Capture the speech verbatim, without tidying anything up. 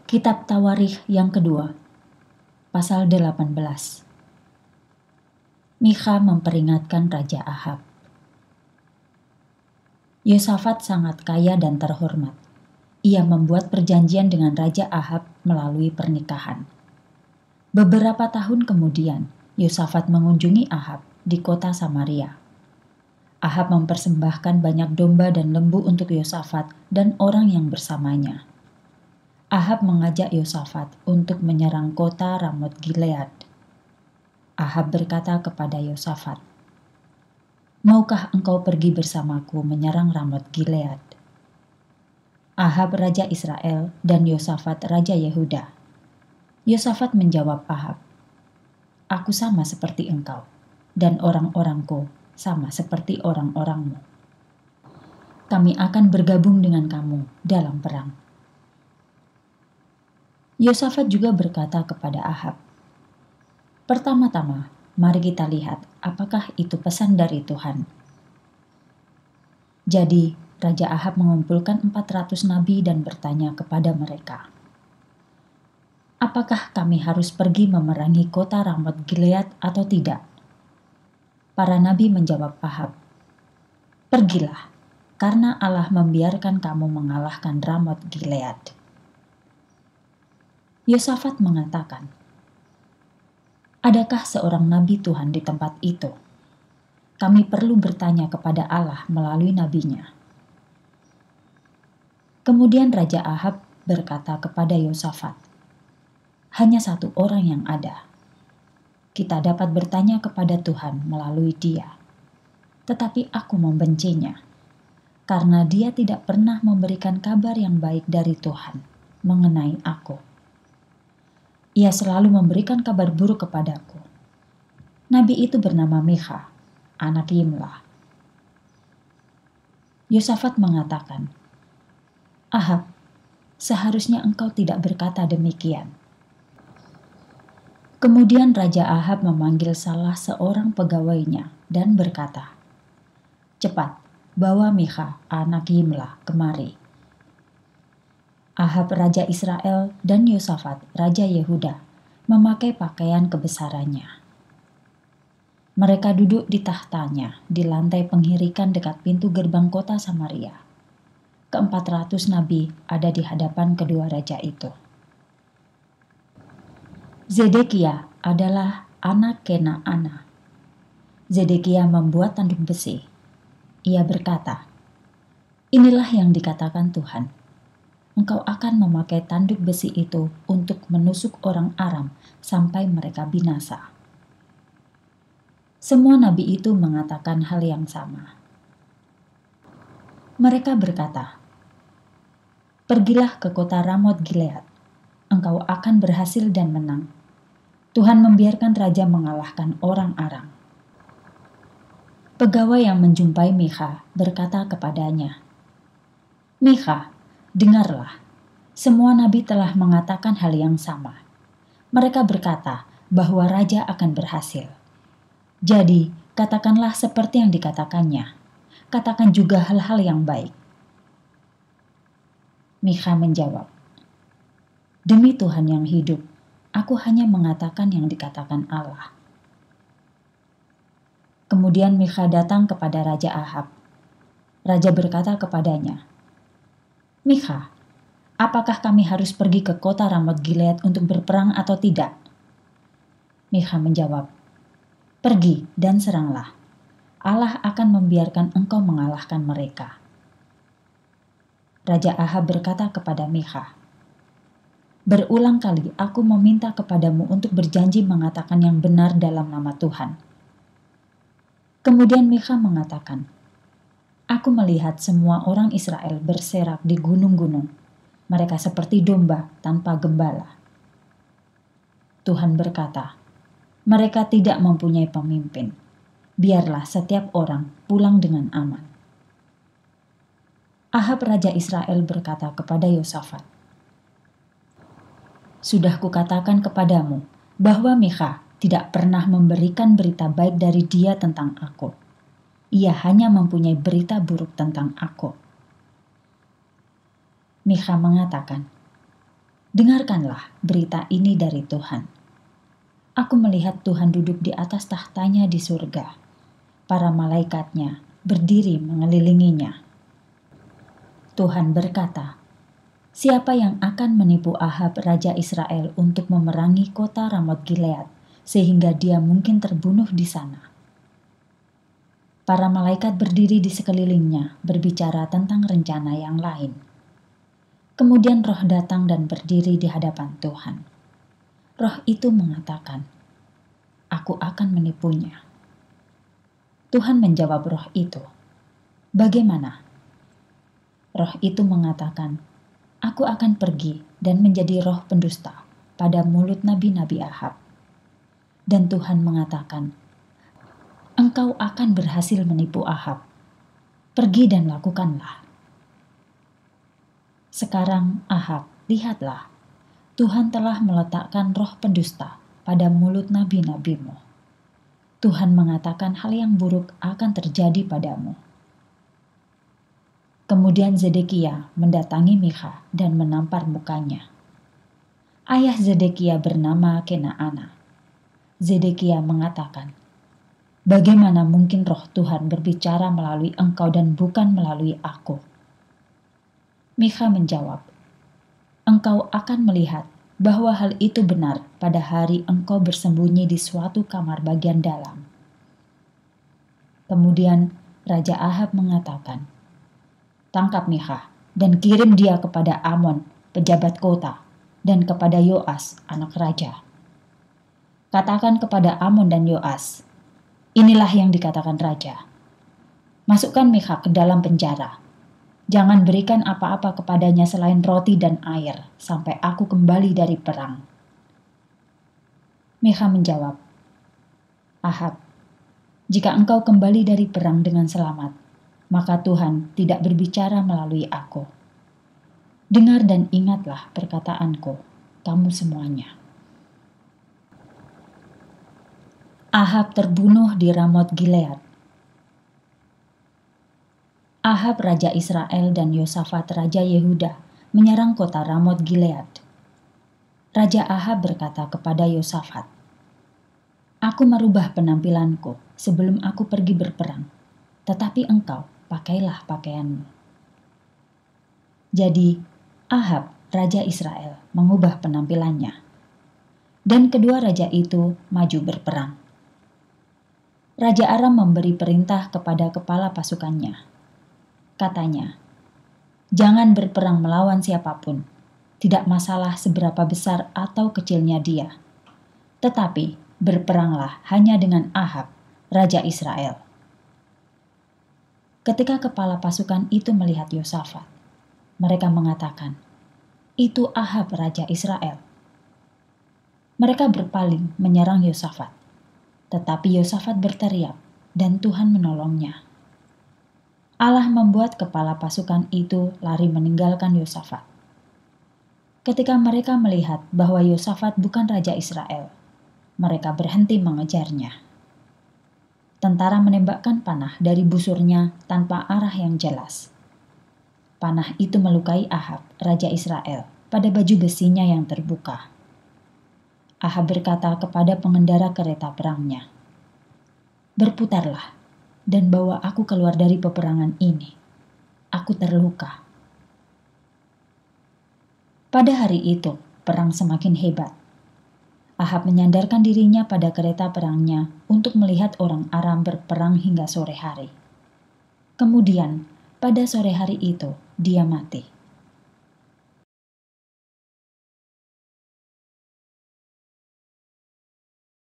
Kitab Tawarikh yang kedua, pasal delapan belas. Mikha memperingatkan Raja Ahab. Yosafat sangat kaya dan terhormat. Ia membuat perjanjian dengan Raja Ahab melalui pernikahan. Beberapa tahun kemudian, Yosafat mengunjungi Ahab di kota Samaria. Ahab mempersembahkan banyak domba dan lembu untuk Yosafat dan orang yang bersamanya. Ahab mengajak Yosafat untuk menyerang kota Ramot Gilead. Ahab berkata kepada Yosafat, "Maukah engkau pergi bersamaku menyerang Ramot Gilead?" Ahab Raja Israel dan Yosafat Raja Yehuda. Yosafat menjawab Ahab, "Aku sama seperti engkau, dan orang-orangku sama seperti orang-orangmu. Kami akan bergabung dengan kamu dalam perang." Yosafat juga berkata kepada Ahab, "Pertama-tama, mari kita lihat apakah itu pesan dari Tuhan." Jadi, Raja Ahab mengumpulkan empat ratus nabi dan bertanya kepada mereka, "Apakah kami harus pergi memerangi kota Ramot Gilead atau tidak?" Para nabi menjawab Ahab, "Pergilah, karena Allah membiarkan kamu mengalahkan Ramot Gilead." Yosafat mengatakan, "Adakah seorang nabi Tuhan di tempat itu? Kami perlu bertanya kepada Allah melalui nabinya." Kemudian Raja Ahab berkata kepada Yosafat, "Hanya satu orang yang ada. Kita dapat bertanya kepada Tuhan melalui dia. Tetapi aku membencinya, karena dia tidak pernah memberikan kabar yang baik dari Tuhan mengenai aku. Ia selalu memberikan kabar buruk kepadaku." Nabi itu bernama Mikha, anak Yimlah. Yosafat mengatakan, "Ahab, seharusnya engkau tidak berkata demikian." Kemudian Raja Ahab memanggil salah seorang pegawainya dan berkata, "Cepat, bawa Mikha, anak Yimlah, kemari." Ahab Raja Israel dan Yosafat Raja Yehuda memakai pakaian kebesarannya. Mereka duduk di tahtanya di lantai penghirikan dekat pintu gerbang kota Samaria. Keempat ratus nabi ada di hadapan kedua raja itu. Zedekia adalah anak Kenaana. Zedekia membuat tanduk besi. Ia berkata, "Inilah yang dikatakan Tuhan. Engkau akan memakai tanduk besi itu untuk menusuk orang Aram sampai mereka binasa." Semua nabi itu mengatakan hal yang sama. Mereka berkata, "Pergilah ke kota Ramot Gilead. Engkau akan berhasil dan menang. Tuhan membiarkan raja mengalahkan orang Aram." Pegawai yang menjumpai Mikha berkata kepadanya, "Mikha, dengarlah, semua nabi telah mengatakan hal yang sama. Mereka berkata bahwa raja akan berhasil. Jadi, katakanlah seperti yang dikatakannya. Katakan juga hal-hal yang baik." Mikha menjawab, "Demi Tuhan yang hidup, aku hanya mengatakan yang dikatakan Allah." Kemudian Mikha datang kepada Raja Ahab. Raja berkata kepadanya, "Mikha, apakah kami harus pergi ke kota Ramot Gilead untuk berperang atau tidak?" Mikha menjawab, "Pergi dan seranglah. Allah akan membiarkan engkau mengalahkan mereka." Raja Ahab berkata kepada Mikha, "Berulang kali aku meminta kepadamu untuk berjanji mengatakan yang benar dalam nama Tuhan." Kemudian Mikha mengatakan, "Aku melihat semua orang Israel berserak di gunung-gunung. Mereka seperti domba tanpa gembala." Tuhan berkata, "Mereka tidak mempunyai pemimpin. Biarlah setiap orang pulang dengan aman." Ahab Raja Israel berkata kepada Yosafat, "Sudah kukatakan kepadamu bahwa Mikha tidak pernah memberikan berita baik dari dia tentang aku. Ia hanya mempunyai berita buruk tentang aku." Mikha mengatakan, Dengarkanlah berita ini dari Tuhan. Aku melihat Tuhan duduk di atas tahtanya di surga. Para malaikatnya berdiri mengelilinginya. Tuhan berkata, "Siapa yang akan menipu Ahab raja Israel untuk memerangi kota Ramot Gilead sehingga dia mungkin terbunuh di sana?" Para malaikat berdiri di sekelilingnya berbicara tentang rencana yang lain. Kemudian roh datang dan berdiri di hadapan Tuhan. Roh itu mengatakan, "Aku akan menipunya." Tuhan menjawab roh itu, "Bagaimana?" Roh itu mengatakan, "Aku akan pergi dan menjadi roh pendusta pada mulut nabi-nabi Ahab." Dan Tuhan mengatakan, "Engkau akan berhasil menipu Ahab. Pergi dan lakukanlah." Sekarang Ahab, lihatlah, Tuhan telah meletakkan roh pendusta pada mulut nabi-nabimu. Tuhan mengatakan hal yang buruk akan terjadi padamu. Kemudian Zedekia mendatangi Mikha dan menampar mukanya. Ayah Zedekia bernama Kenaana. Zedekia mengatakan, "Bagaimana mungkin roh Tuhan berbicara melalui engkau dan bukan melalui aku?" Mikha menjawab, "Engkau akan melihat bahwa hal itu benar pada hari engkau bersembunyi di suatu kamar bagian dalam." Kemudian Raja Ahab mengatakan, "Tangkap Mikha dan kirim dia kepada Amon, pejabat kota, dan kepada Yoas, anak raja. Katakan kepada Amon dan Yoas, inilah yang dikatakan raja. Masukkan Mikha ke dalam penjara. Jangan berikan apa-apa kepadanya selain roti dan air sampai aku kembali dari perang." Mikha menjawab, "Ahab, jika engkau kembali dari perang dengan selamat, maka Tuhan tidak berbicara melalui aku. Dengar dan ingatlah perkataanku, kamu semuanya." Ahab terbunuh di Ramot Gilead. Ahab raja Israel dan Yosafat raja Yehuda menyerang kota Ramot Gilead. Raja Ahab berkata kepada Yosafat, "Aku merubah penampilanku sebelum aku pergi berperang, tetapi engkau pakailah pakaianmu." Jadi Ahab raja Israel mengubah penampilannya, dan kedua raja itu maju berperang. Raja Aram memberi perintah kepada kepala pasukannya. Katanya, "Jangan berperang melawan siapapun, tidak masalah seberapa besar atau kecilnya dia. Tetapi berperanglah hanya dengan Ahab, raja Israel." Ketika kepala pasukan itu melihat Yosafat, mereka mengatakan, "Itu Ahab raja Israel." Mereka berpaling menyerang Yosafat, tetapi Yosafat berteriak dan Tuhan menolongnya. Allah membuat kepala pasukan itu lari meninggalkan Yosafat. Ketika mereka melihat bahwa Yosafat bukan raja Israel, mereka berhenti mengejarnya. Tentara menembakkan panah dari busurnya tanpa arah yang jelas. Panah itu melukai Ahab, raja Israel, pada baju besinya yang terbuka. Ahab berkata kepada pengendara kereta perangnya, "Berputarlah dan bawa aku keluar dari peperangan ini. Aku terluka." Pada hari itu, perang semakin hebat. Ahab menyandarkan dirinya pada kereta perangnya untuk melihat orang Aram berperang hingga sore hari. Kemudian, pada sore hari itu, dia mati.